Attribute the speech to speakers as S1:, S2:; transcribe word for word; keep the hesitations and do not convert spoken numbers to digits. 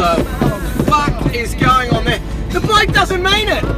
S1: the fuck is going on there? The bloke doesn't mean it.